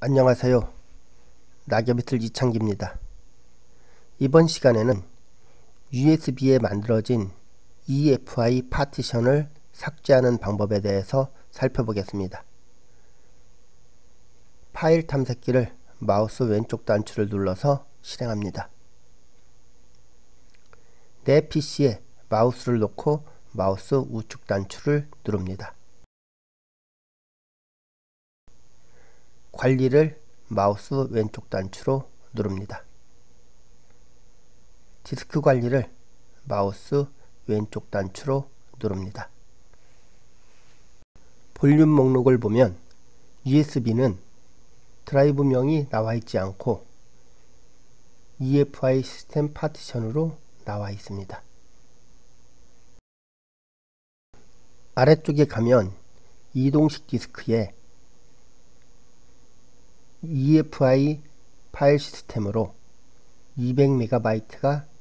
안녕하세요. 낙엽이슬 이창기입니다. 이번 시간에는 USB에 만들어진 EFI 파티션을 삭제하는 방법에 대해서 살펴보겠습니다. 파일 탐색기를 마우스 왼쪽 단추를 눌러서 실행합니다. 내 PC에 마우스를 놓고 마우스 우측 단추를 누릅니다. 관리를 마우스 왼쪽 단추로 누릅니다. 디스크 관리를 마우스 왼쪽 단추로 누릅니다. 볼륨 목록을 보면 USB는 드라이브명이 나와 있지 않고 EFI 시스템 파티션으로 나와 있습니다. 아래쪽에 가면 이동식 디스크에 EFI 파일 시스템으로 200MB가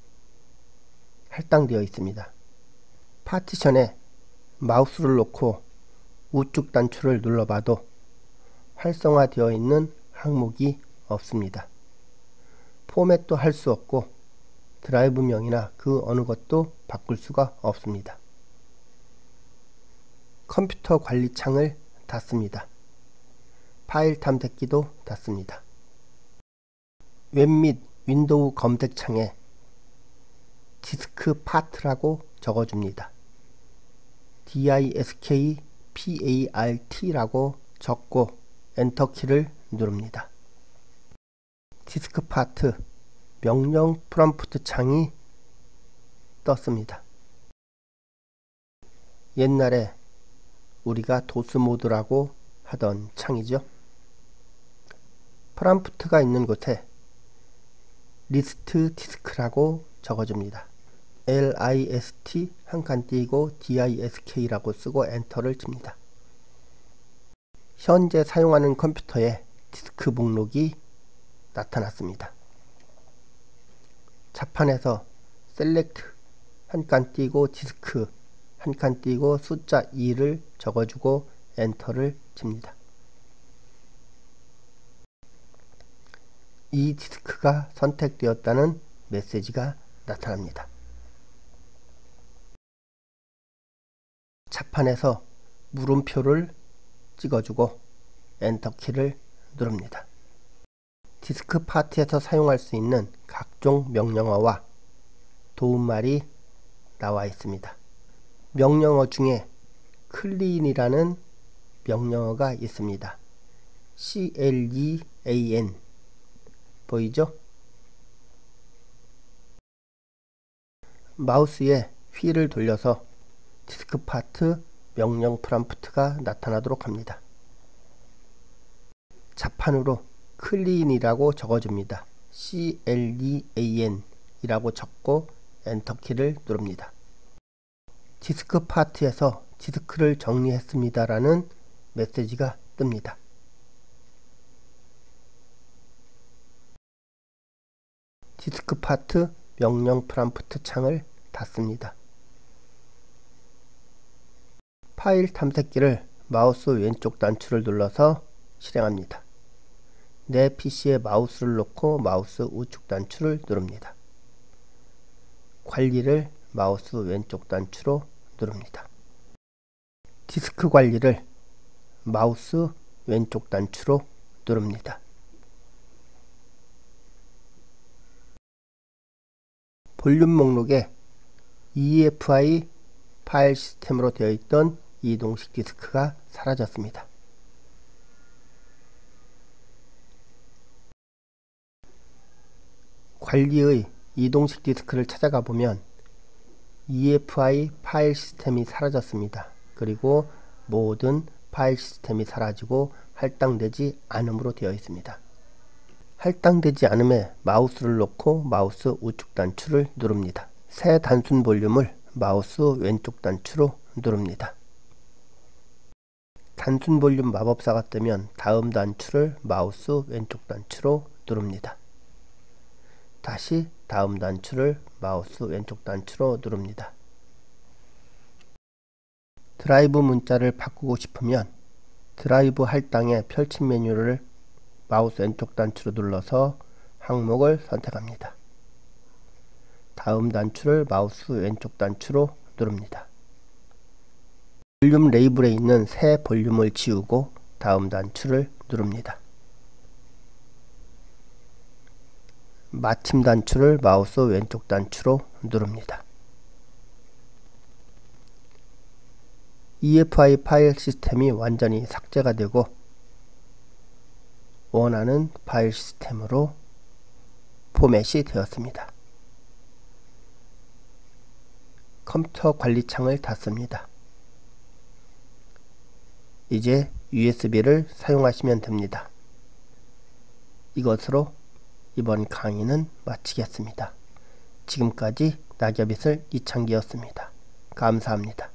할당되어 있습니다. 파티션에 마우스를 놓고 우측 단추를 눌러봐도 활성화되어 있는 항목이 없습니다. 포맷도 할 수 없고 드라이브명이나 그 어느 것도 바꿀 수가 없습니다. 컴퓨터 관리 창을 닫습니다. 파일 탐색기도 닫습니다. 웹 및 윈도우 검색창에 디스크 파트라고 적어줍니다. DISKPART라고 적고 엔터키를 누릅니다. 디스크 파트 명령 프롬프트 창이 떴습니다. 옛날에 우리가 도스 모드라고 하던 창이죠. 프롬프트가 있는 곳에 리스트 디스크라고 적어줍니다. LIST 한 칸 띄고 DISK라고 쓰고 엔터를 칩니다. 현재 사용하는 컴퓨터에 디스크 목록이 나타났습니다. 자판에서 셀렉트 한 칸 띄고 디스크 한 칸 띄고 숫자 2를 적어주고 엔터를 칩니다. 이 디스크가 선택되었다는 메시지가 나타납니다. 자판에서 물음표를 찍어주고 엔터키를 누릅니다. 디스크 파트에서 사용할 수 있는 각종 명령어와 도움말이 나와 있습니다. 명령어 중에 clean이라는 명령어가 있습니다. CLEAN 보이죠? 마우스에 휠을 돌려서 디스크 파트 명령 프롬프트가 나타나도록 합니다. 자판으로 clean이라고 적어줍니다. CLEAN 이라고 적고 엔터키를 누릅니다. 디스크 파트에서 디스크를 정리했습니다 라는 메시지가 뜹니다. 디스크 파트 명령 프롬프트 창을 닫습니다. 파일 탐색기를 마우스 왼쪽 단추를 눌러서 실행합니다. 내 PC에 마우스를 놓고 마우스 우측 단추를 누릅니다. 관리를 마우스 왼쪽 단추로 누릅니다. 디스크 관리를 마우스 왼쪽 단추로 누릅니다. 볼륨 목록에 EFI 파일 시스템으로 되어 있던 이동식 디스크가 사라졌습니다. 관리의 이동식 디스크를 찾아가 보면 EFI 파일 시스템이 사라졌습니다. 그리고 모든 파일 시스템이 사라지고 할당되지 않음으로 되어 있습니다. 할당되지 않음에 마우스를 놓고 마우스 우측 단추를 누릅니다. 새 단순 볼륨을 마우스 왼쪽 단추로 누릅니다. 단순 볼륨 마법사가 뜨면 다음 단추를 마우스 왼쪽 단추로 누릅니다. 다시 다음 단추를 마우스 왼쪽 단추로 누릅니다. 드라이브 문자를 바꾸고 싶으면 드라이브 할당의 펼침 메뉴를 마우스 왼쪽 단추로 눌러서 항목을 선택합니다. 다음 단추를 마우스 왼쪽 단추로 누릅니다. 볼륨 레이블에 있는 새 볼륨을 지우고 다음 단추를 누릅니다. 마침 단추를 마우스 왼쪽 단추로 누릅니다. EFI 파일 시스템이 완전히 삭제가 되고 원하는 파일 시스템으로 포맷이 되었습니다. 컴퓨터 관리창을 닫습니다. 이제 USB를 사용하시면 됩니다. 이것으로 이번 강의는 마치겠습니다. 지금까지 낙엽이슬 이창기였습니다. 감사합니다.